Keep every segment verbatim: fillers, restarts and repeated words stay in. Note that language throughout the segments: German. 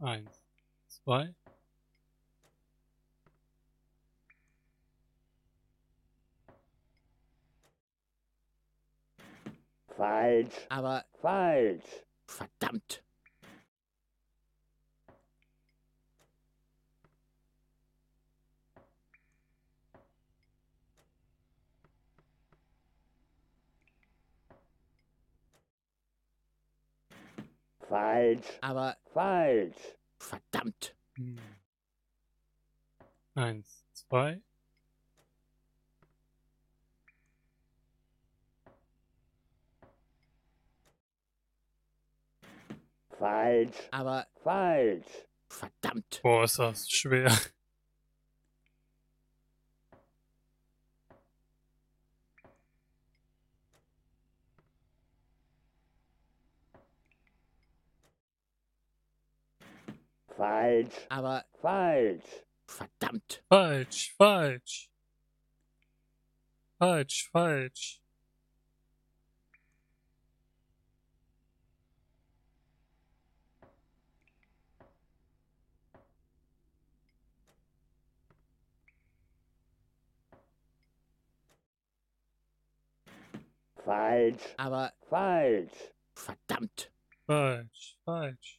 Eins, zwei. Falsch. Aber Falsch. verdammt. Falsch. Aber Falsch. verdammt. Hm. Eins, zwei. Falsch. Aber Falsch. verdammt. Boah, ist das schwer. Falsch. Aber Falsch. verdammt. Falsch, falsch. Falsch, falsch. Falsch. Aber Falsch. verdammt. Falsch, falsch.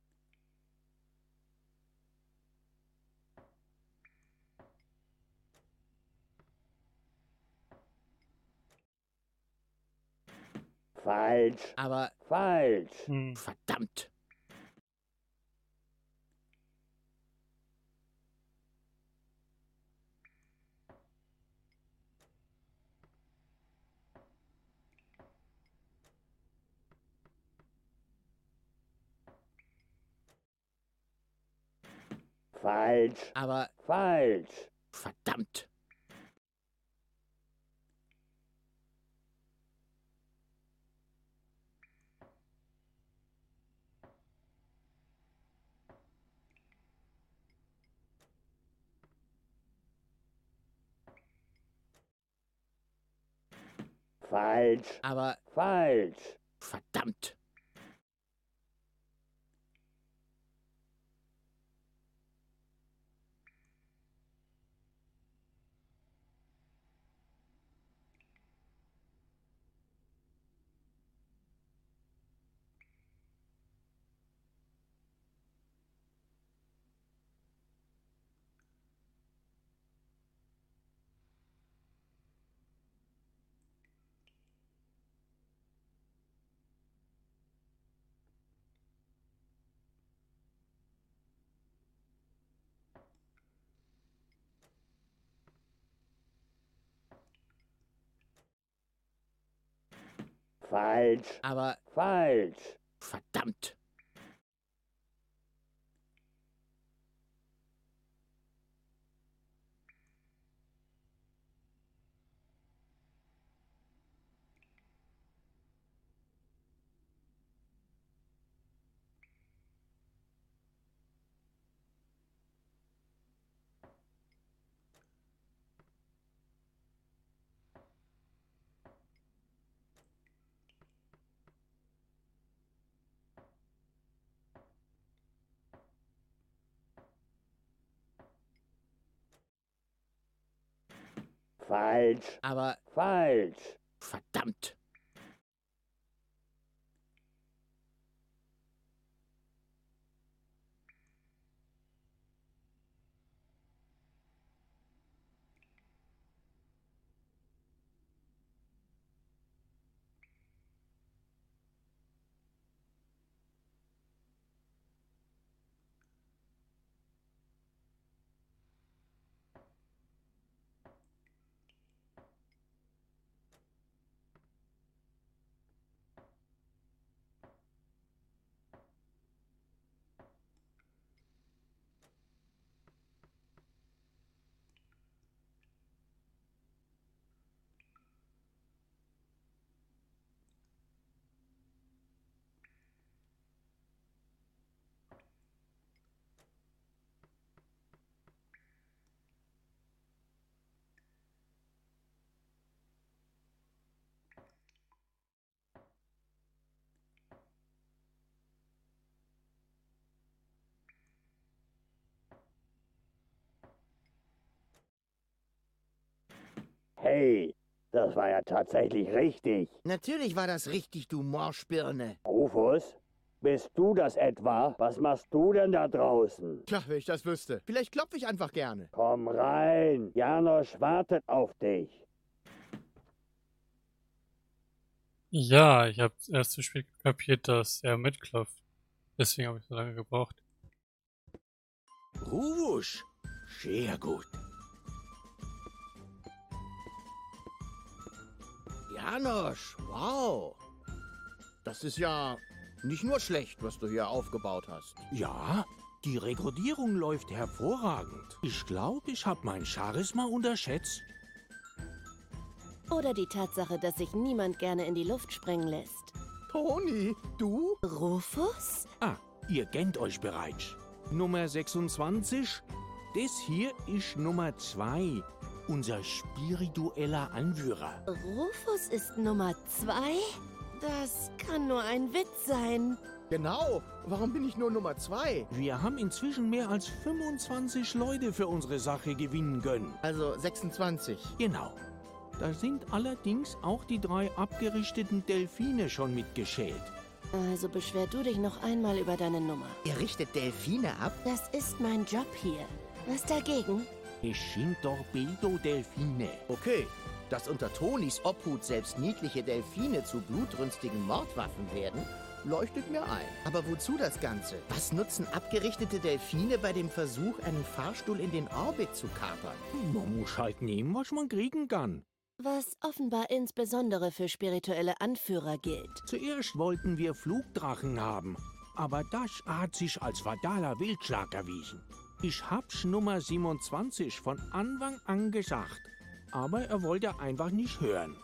Falsch. Aber Falsch. Hm. verdammt. Falsch. Aber Falsch. verdammt. Falsch. Aber Falsch. verdammt. Falsch. Aber Falsch. verdammt. Falsch. Aber Falsch. verdammt. Hey, das war ja tatsächlich richtig. Natürlich war das richtig, du Morschbirne. Rufus, bist du das etwa? Was machst du denn da draußen? Tja, wenn ich das wüsste. Vielleicht klopfe ich einfach gerne. Komm rein, Janosch wartet auf dich. Ja, ich habe erst zu spät kapiert, dass er mitklopft. Deswegen habe ich so lange gebraucht. Rufus, sehr gut. Janosch, wow. Das ist ja nicht nur schlecht, was du hier aufgebaut hast. Ja, die Rekrutierung läuft hervorragend. Ich glaube, ich habe mein Charisma unterschätzt. Oder die Tatsache, dass sich niemand gerne in die Luft sprengen lässt. Toni, du? Rufus? Ah, ihr kennt euch bereits. Nummer sechsundzwanzig, das hier ist Nummer zwei, unser spiritueller Anführer. Rufus ist Nummer zwei? Das kann nur ein Witz sein. Genau. Warum bin ich nur Nummer zwei? Wir haben inzwischen mehr als fünfundzwanzig Leute für unsere Sache gewinnen können. Also sechsundzwanzig. Genau. Da sind allerdings auch die drei abgerichteten Delfine schon mitgeschält. Also beschwer du dich noch einmal über deine Nummer. Ihr richtet Delfine ab? Das ist mein Job hier. Was dagegen? Es sind Torpedo-Delfine. Okay. Dass unter Tonis Obhut selbst niedliche Delfine zu blutrünstigen Mordwaffen werden, leuchtet mir ein. Aber wozu das Ganze? Was nutzen abgerichtete Delfine bei dem Versuch, einen Fahrstuhl in den Orbit zu kapern? Man muss halt nehmen, was man kriegen kann. Was offenbar insbesondere für spirituelle Anführer gilt. Zuerst wollten wir Flugdrachen haben, aber das hat sich als fataler Wildschlag erwiesen. Ich hab's Nummer siebenundzwanzig von Anfang an gesagt, aber er wollte einfach nicht hören.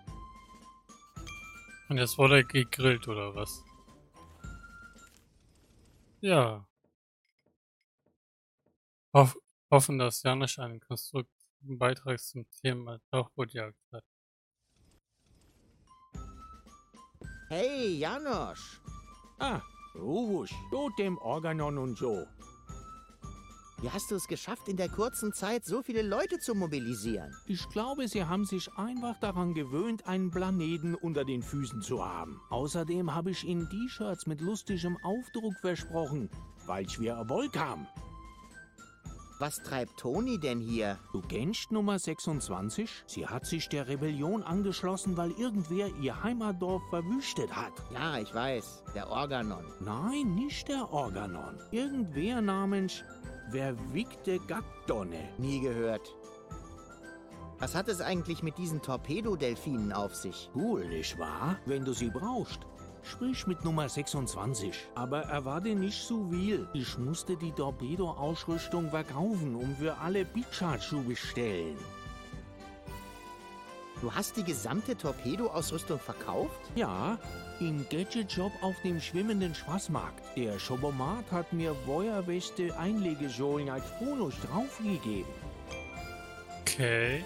Und jetzt wurde er gegrillt, oder was? Ja. Hoff, hoffen, dass Janosch einen konstruktiven Beitrag zum Thema Tauchbootjagd hat. Hey, Janosch. Ah, Rufus, du dem Organon und so. Wie hast du es geschafft, in der kurzen Zeit so viele Leute zu mobilisieren? Ich glaube, sie haben sich einfach daran gewöhnt, einen Planeten unter den Füßen zu haben. Außerdem habe ich ihnen T-Shirts mit lustigem Aufdruck versprochen, weil wir Erfolg haben. Was treibt Toni denn hier? Du kennst Nummer sechsundzwanzig? Sie hat sich der Rebellion angeschlossen, weil irgendwer ihr Heimatdorf verwüstet hat. Ja, ich weiß. Der Organon. Nein, nicht der Organon. Irgendwer namens Verwickte Gackdonne. Nie gehört. Was hat es eigentlich mit diesen Torpedodelfinen auf sich? Cool, nicht wahr? Wenn du sie brauchst. Sprich mit Nummer sechsundzwanzig. Aber erwarte nicht zu viel. Ich musste die Torpedo-Ausrüstung verkaufen, um für alle Bitchard zu bestellen. Du hast die gesamte Torpedo-Ausrüstung verkauft? Ja, im Gadget-Shop auf dem schwimmenden Schwarzmarkt. Der Schobomat hat mir Feuerweste Einlegesohlen als Bonus draufgegeben. Okay.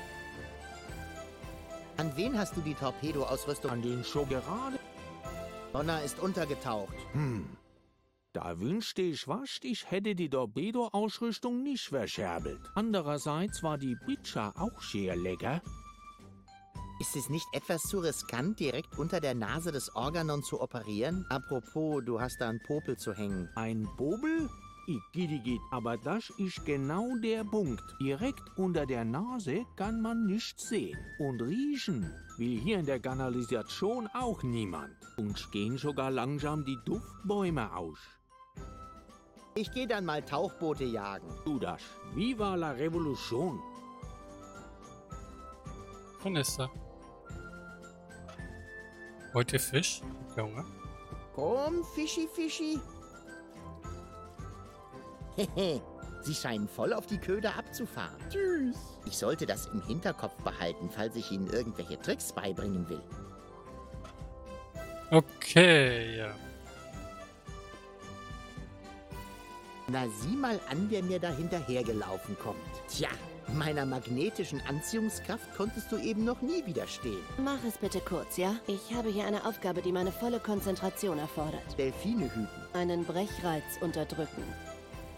An wen hast du die Torpedo-Ausrüstung? An den schon gerade. Donner ist untergetaucht. Hm. Da wünschte ich fast, ich hätte die Torpedo-Ausrüstung nicht verscherbelt. Andererseits war die Bitcha auch sehr lecker. Ist es nicht etwas zu riskant, direkt unter der Nase des Organon zu operieren? Apropos, du hast da einen Popel zu hängen. Ein Bobel? Igidigit, aber das ist genau der Punkt. Direkt unter der Nase kann man nichts sehen. Und riechen will hier in der Kanalisation auch niemand. Uns gehen sogar langsam die Duftbäume aus. Ich gehe dann mal Tauchboote jagen. Du das. Viva la Revolution. Vanessa. Wollt ihr Fisch? Junge. Komm, Fischi, Fischi. Hehe, sie scheinen voll auf die Köder abzufahren. Tschüss. Ich sollte das im Hinterkopf behalten, falls ich ihnen irgendwelche Tricks beibringen will. Okay, ja. Na, sieh mal an, wer mir da hinterhergelaufen kommt. Tja, meiner magnetischen Anziehungskraft konntest du eben noch nie widerstehen. Mach es bitte kurz, ja? Ich habe hier eine Aufgabe, die meine volle Konzentration erfordert. Delfine hüten. Einen Brechreiz unterdrücken.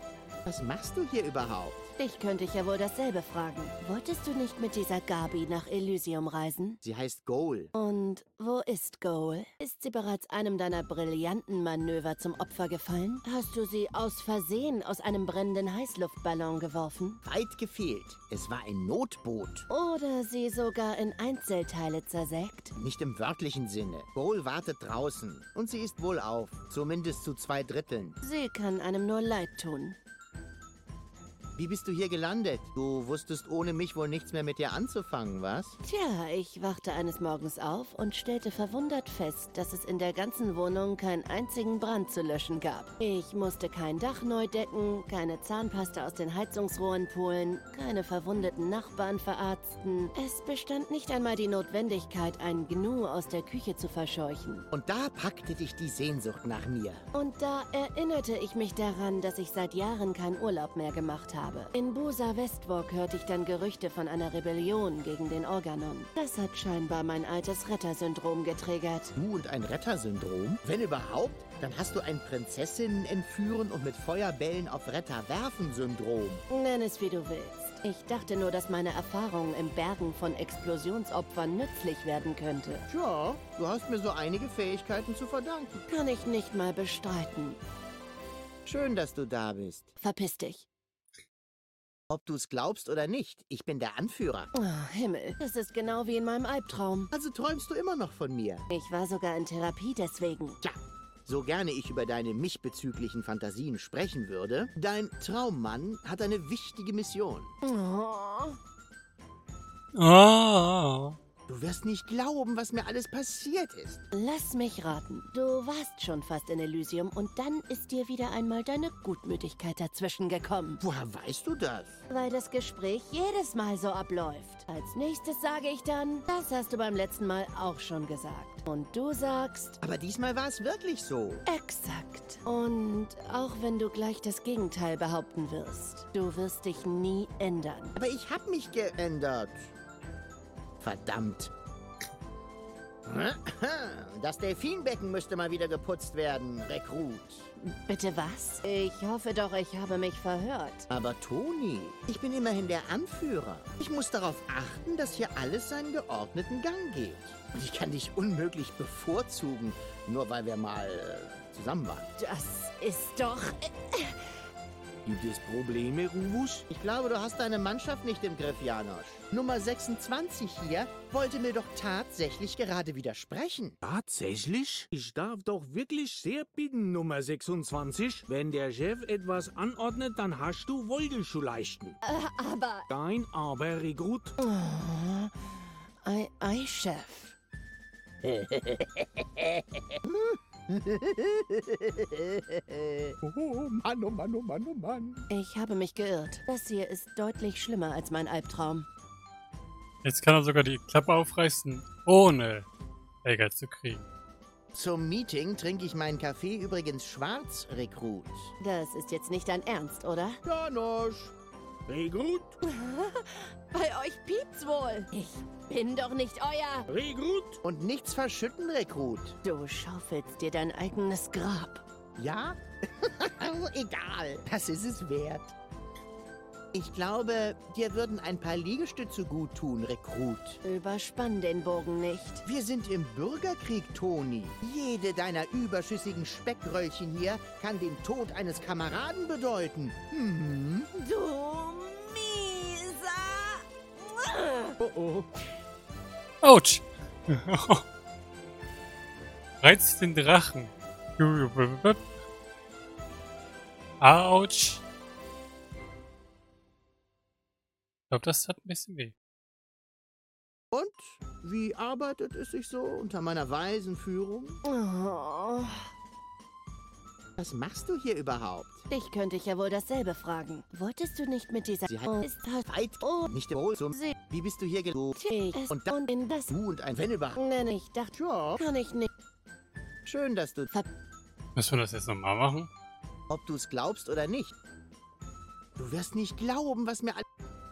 Was machst du hier überhaupt? Dich könnte ich ja wohl dasselbe fragen. Wolltest du nicht mit dieser Gabi nach Elysium reisen? Sie heißt Goal. Und wo ist Goal? Ist sie bereits einem deiner brillanten Manöver zum Opfer gefallen? Hast du sie aus Versehen aus einem brennenden Heißluftballon geworfen? Weit gefehlt. Es war ein Notboot. Oder sie sogar in Einzelteile zersägt? Nicht im wörtlichen Sinne. Goal wartet draußen. Und sie ist wohl auf. Zumindest zu zwei Dritteln. Sie kann einem nur leid tun. Wie bist du hier gelandet? Du wusstest ohne mich wohl nichts mehr mit dir anzufangen, was? Tja, ich wachte eines Morgens auf und stellte verwundert fest, dass es in der ganzen Wohnung keinen einzigen Brand zu löschen gab. Ich musste kein Dach neu decken, keine Zahnpasta aus den Heizungsrohren polen, keine verwundeten Nachbarn verarzten. Es bestand nicht einmal die Notwendigkeit, einen Gnu aus der Küche zu verscheuchen. Und da packte dich die Sehnsucht nach mir. Und da erinnerte ich mich daran, dass ich seit Jahren keinen Urlaub mehr gemacht habe. In Busa Westwalk hörte ich dann Gerüchte von einer Rebellion gegen den Organon. Das hat scheinbar mein altes Rettersyndrom getriggert. Du und ein Rettersyndrom? Wenn überhaupt, dann hast du ein Prinzessinnen entführen und mit Feuerbällen auf Retter werfen Syndrom. Nenn es wie du willst. Ich dachte nur, dass meine Erfahrung im Bergen von Explosionsopfern nützlich werden könnte. Tja, du hast mir so einige Fähigkeiten zu verdanken. Kann ich nicht mal bestreiten. Schön, dass du da bist. Verpiss dich. Ob du es glaubst oder nicht, ich bin der Anführer. Oh, Himmel, das ist genau wie in meinem Albtraum. Also träumst du immer noch von mir. Ich war sogar in Therapie deswegen. Tja, so gerne ich über deine mich bezüglichen Fantasien sprechen würde, dein Traummann hat eine wichtige Mission. Oh. Ah. Du wirst nicht glauben, was mir alles passiert ist. Lass mich raten. Du warst schon fast in Elysium und dann ist dir wieder einmal deine Gutmütigkeit dazwischen gekommen. Woher weißt du das? Weil das Gespräch jedes Mal so abläuft. Als nächstes sage ich dann, das hast du beim letzten Mal auch schon gesagt. Und du sagst... Aber diesmal war es wirklich so. Exakt. Und auch wenn du gleich das Gegenteil behaupten wirst, du wirst dich nie ändern. Aber ich habe mich geändert. Verdammt. Das Delfinbecken müsste mal wieder geputzt werden, Rekrut. Bitte was? Ich hoffe doch, ich habe mich verhört. Aber Toni, ich bin immerhin der Anführer. Ich muss darauf achten, dass hier alles seinen geordneten Gang geht. Und ich kann dich unmöglich bevorzugen, nur weil wir mal äh, zusammen waren. Das ist doch... Gibt es Probleme, Rubus? Ich glaube, du hast deine Mannschaft nicht im Griff, Janosch. Nummer sechsundzwanzig hier wollte mir doch tatsächlich gerade widersprechen. Tatsächlich? Ich darf doch wirklich sehr bitten, Nummer sechsundzwanzig. Wenn der Chef etwas anordnet, dann hast du Folge zu leisten. Äh, aber... Kein Aber, Rekrut. Oh, ei, ei, Chef. Oh Mann, oh Mann, oh Mann, oh Mann. Ich habe mich geirrt. Das hier ist deutlich schlimmer als mein Albtraum. Jetzt kann er sogar die Klappe aufreißen, ohne Ärger zu kriegen. Zum Meeting trinke ich meinen Kaffee übrigens schwarz, Rekrut. Das ist jetzt nicht dein Ernst, oder? Janosch. Rekrut, Bei euch piept's wohl. Ich bin doch nicht euer. Rekrut. Und nichts verschütten, Rekrut. Du schaufelst dir dein eigenes Grab. Ja? Egal, das ist es wert. Ich glaube, dir würden ein paar Liegestütze gut tun, Rekrut. Überspann den Bogen nicht. Wir sind im Bürgerkrieg, Toni. Jede deiner überschüssigen Speckröllchen hier kann den Tod eines Kameraden bedeuten. Mhm. Du mieser... Oh oh. Autsch! Reizt den Drachen. Autsch! Ich glaube, das hat ein bisschen weh. Und wie arbeitet es sich so unter meiner weisen Führung? Oh, Was machst du hier überhaupt? dich könnte ich ja wohl dasselbe fragen. Wolltest du nicht mit dieser... Sie hat- Oh, ist halt... Weit, Oh, nicht im Wohl zum... sie... Wie bist du hier gelandet? Ich es Und da- und in das... Du und ein Wenn überhaupt. Nenne ich dachte... Tja, Kann ich nicht... schön, dass du... Müssen wir das jetzt nochmal machen? Ob du es glaubst oder nicht. Du wirst nicht glauben, was mir... all-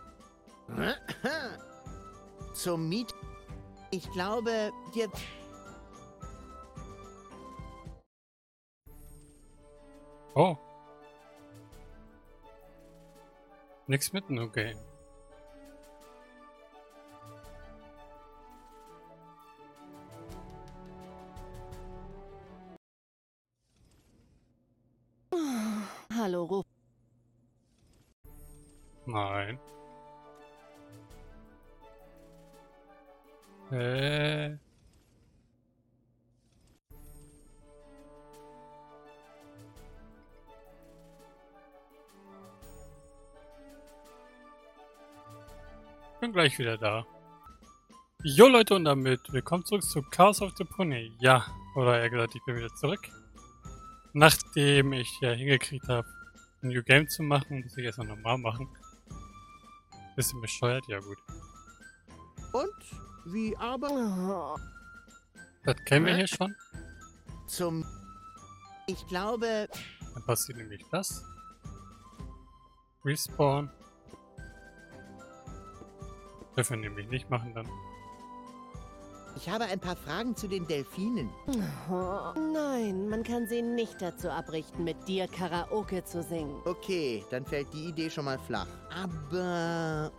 Zum Miet... Ich glaube, dir... Oh. Nix mit No Game. Hallo, Ruf. Nein. Äh. Bin gleich wieder da. Jo Leute, und damit willkommen zurück zu Chaos of the Pony. Ja, oder eher gesagt, ich bin wieder zurück. Nachdem ich ja hingekriegt habe, ein New Game zu machen, muss ich erstmal normal machen. Bisschen bescheuert, ja gut. Und? Wie aber? Oh, Das kennen wir hier schon. Zum... Ich glaube... Dann passiert nämlich das. Respawn. Dürfen wir nämlich nicht machen dann. Ich habe ein paar Fragen zu den Delfinen. oh. Nein, man kann sie nicht dazu abrichten, mit dir Karaoke zu singen. Okay, dann fällt die Idee schon mal flach. Aber...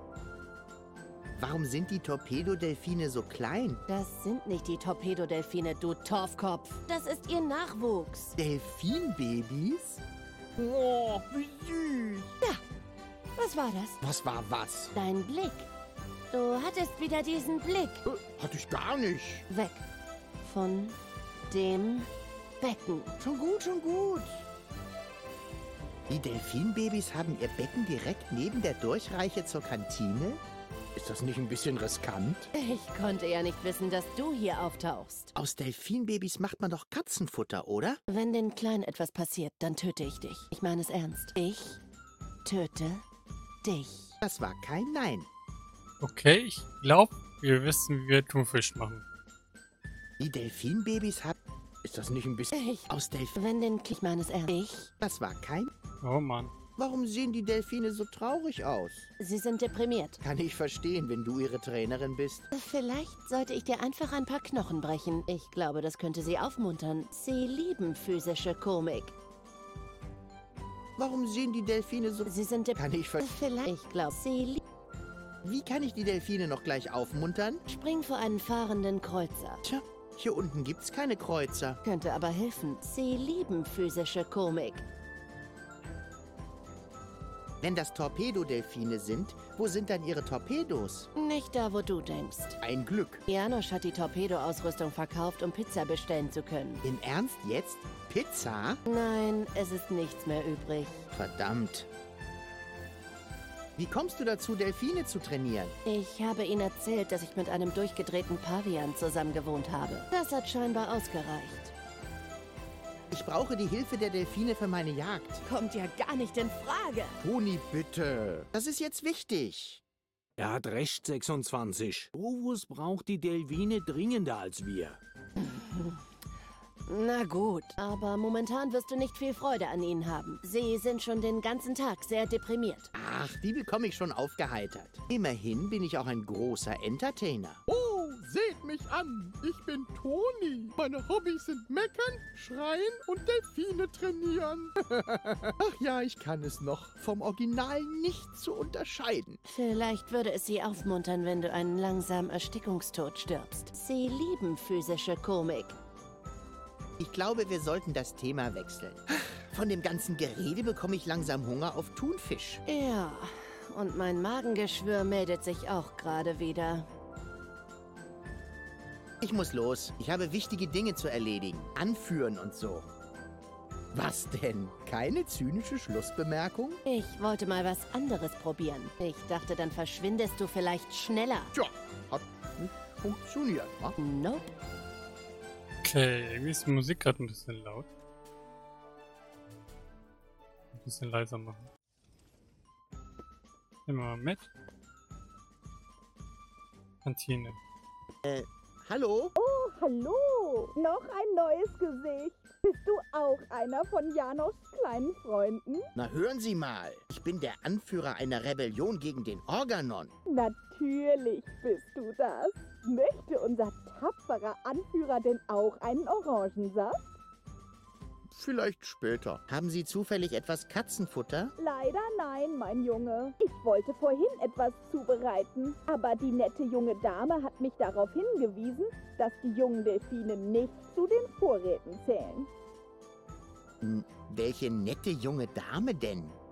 Warum sind die Torpedodelfine so klein? Das sind nicht die Torpedodelfine, du Torfkopf. Das ist ihr Nachwuchs. Delfinbabys? Oh, wie süß. Was war das? Was war was? Dein Blick. Du hattest wieder diesen Blick. Äh, Hatte ich gar nicht. Weg von dem Becken. Schon gut, schon gut. Die Delfinbabys haben ihr Becken direkt neben der Durchreiche zur Kantine? Ist das nicht ein bisschen riskant? Ich konnte ja nicht wissen, dass du hier auftauchst. Aus Delfinbabys macht man doch Katzenfutter, oder? Wenn den Kleinen etwas passiert, dann töte ich dich. Ich meine es ernst. Ich töte dich. Das war kein Nein. Okay, ich glaube, wir wissen, wie wir Thunfisch machen. Die Delfinbabys haben... Ist das nicht ein bisschen... Ich. Aus Delfin... Wenn den... Ich meine es ernst. Ich. Das war kein... Oh Mann. Warum sehen die Delfine so traurig aus? Sie sind deprimiert. Kann ich verstehen, wenn du ihre Trainerin bist. Vielleicht sollte ich dir einfach ein paar Knochen brechen. Ich glaube, das könnte sie aufmuntern. Sie lieben physische Komik. Warum sehen die Delfine so... Sie sind Kann ich ver... Vielleicht. Ich glaube, sie lieben... Wie kann ich die Delfine noch gleich aufmuntern? Spring vor einen fahrenden Kreuzer. Tja, hier unten gibt's keine Kreuzer. Könnte aber helfen. Sie lieben physische Komik. Wenn das Torpedodelfine sind, wo sind dann ihre Torpedos? Nicht da, wo du denkst. Ein Glück. Janosch hat die Torpedo-Ausrüstung verkauft, um Pizza bestellen zu können. Im Ernst jetzt? Pizza? Nein, es ist nichts mehr übrig. Verdammt. Wie kommst du dazu, Delfine zu trainieren? Ich habe ihnen erzählt, dass ich mit einem durchgedrehten Pavian zusammen gewohnt habe. Das hat scheinbar ausgereicht. Ich brauche die Hilfe der Delfine für meine Jagd. Kommt ja gar nicht in Frage. Toni, bitte. Das ist jetzt wichtig. Er hat recht, sechsundzwanzig. Rufus braucht die Delfine dringender als wir. Na gut, aber momentan wirst du nicht viel Freude an ihnen haben. Sie sind schon den ganzen Tag sehr deprimiert. Ach, die bekomme ich schon aufgeheitert. Immerhin bin ich auch ein großer Entertainer. Oh, seht mich an. Ich bin Toni. Meine Hobbys sind meckern, schreien und Delfine trainieren. Ach ja, ich kann es noch. Vom Original nicht zu unterscheiden. Vielleicht würde es sie aufmuntern, wenn du einen langsamen Erstickungstod stirbst. Sie lieben physische Komik. Ich glaube, wir sollten das Thema wechseln. Von dem ganzen Gerede bekomme ich langsam Hunger auf Thunfisch. Ja, und mein Magengeschwür meldet sich auch gerade wieder. Ich muss los. Ich habe wichtige Dinge zu erledigen. Anführen und so. Was denn? Keine zynische Schlussbemerkung? Ich wollte mal was anderes probieren. Ich dachte, dann verschwindest du vielleicht schneller. Tja, hat nicht funktioniert, wa? Nope. Okay, irgendwie ist die Musik gerade ein bisschen laut. Ein bisschen leiser machen. Nehmen wir mal mit. Kantine. Äh, hallo? Oh, hallo! Noch ein neues Gesicht. Bist du auch einer von Janoschs kleinen Freunden? Na hören Sie mal. Ich bin der Anführer einer Rebellion gegen den Organon. Natürlich bist du das. Möchte unser tapferer Anführer denn auch einen Orangensaft? vielleicht später. Haben Sie zufällig etwas Katzenfutter? Leider nein, mein Junge. Ich wollte vorhin etwas zubereiten, aber die nette junge Dame hat mich darauf hingewiesen, dass die jungen Delfine nicht zu den Vorräten zählen. Hm, welche nette junge Dame denn?